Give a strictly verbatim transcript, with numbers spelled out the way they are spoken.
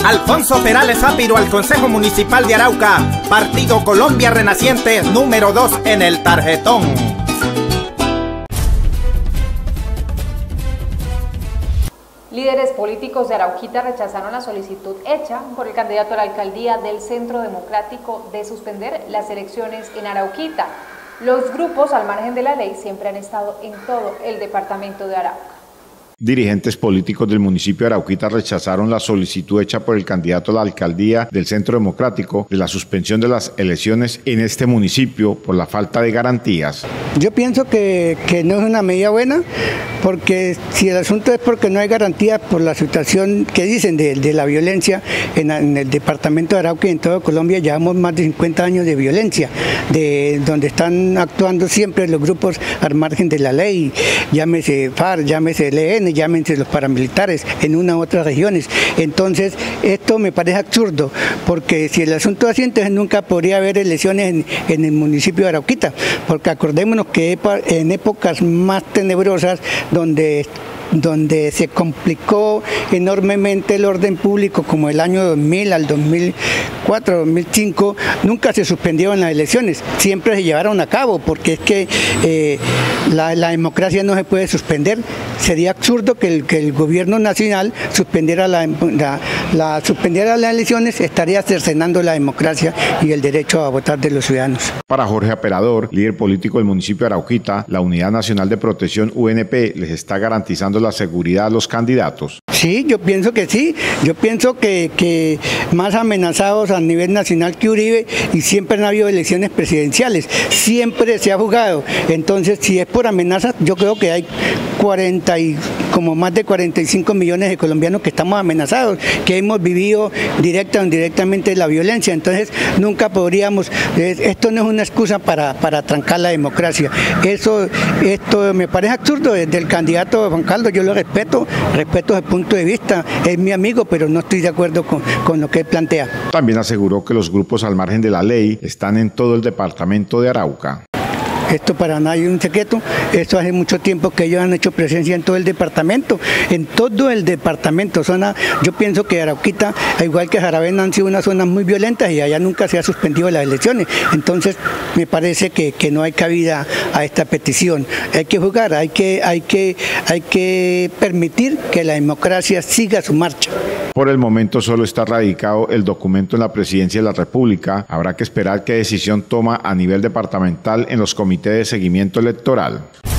Alfonso Perales Zápiro al Consejo Municipal de Arauca, Partido Colombia Renaciente, número dos en el tarjetón. Líderes políticos de Arauquita rechazaron la solicitud hecha por el candidato a la alcaldía del Centro Democrático de suspender las elecciones en Arauquita. Los grupos al margen de la ley siempre han estado en todo el departamento de Arauca. Dirigentes políticos del municipio de Arauquita rechazaron la solicitud hecha por el candidato a la alcaldía del Centro Democrático de la suspensión de las elecciones en este municipio por la falta de garantías. Yo pienso que, que no es una medida buena, porque si el asunto es porque no hay garantías por la situación que dicen de, de la violencia en, en el departamento de Arauca y en toda Colombia, llevamos más de cincuenta años de violencia, de donde están actuando siempre los grupos al margen de la ley, llámese FARC, llámese L N, llámense los paramilitares en una u otras regiones. Entonces esto me parece absurdo, porque si el asunto es así, entonces nunca podría haber elecciones en, en el municipio de Arauquita, porque acordémonos que en épocas más tenebrosas donde donde se complicó enormemente el orden público, como el año dos mil al dos mil cuatro, dos mil cinco, nunca se suspendieron las elecciones, siempre se llevaron a cabo, porque es que eh, la, la democracia no se puede suspender. Sería absurdo que el, que el gobierno nacional suspendiera, la, la, la, suspendiera las elecciones, estaría cercenando la democracia y el derecho a votar de los ciudadanos. Para Jorge Aperador, líder político del municipio de Arauquita, la Unidad Nacional de Protección U N P les está garantizando la seguridad a los candidatos. Sí, yo pienso que sí, yo pienso que, que más amenazados a nivel nacional que Uribe, y siempre han habido elecciones presidenciales, siempre se ha jugado. Entonces, si es por amenazas, yo creo que hay cuarenta y, como más de cuarenta y cinco millones de colombianos que estamos amenazados, que hemos vivido directa o indirectamente la violencia. Entonces nunca podríamos, esto no es una excusa para, para trancar la democracia. Eso, esto me parece absurdo desde el candidato Juan Carlos. Yo lo respeto, respeto su punto de vista, es mi amigo, pero no estoy de acuerdo con, con lo que él plantea. También aseguró que los grupos al margen de la ley están en todo el departamento de Arauca. Esto para nadie es un secreto, esto hace mucho tiempo que ellos han hecho presencia en todo el departamento, en todo el departamento. Zona, yo pienso que Arauquita, igual que Saravena, han sido unas zonas muy violentas y allá nunca se ha suspendido las elecciones. Entonces me parece que, que no hay cabida a esta petición. Hay que jugar, hay que, hay que, hay que permitir que la democracia siga su marcha. Por el momento solo está radicado el documento en la Presidencia de la República. Habrá que esperar qué decisión toma a nivel departamental en los comités de seguimiento electoral.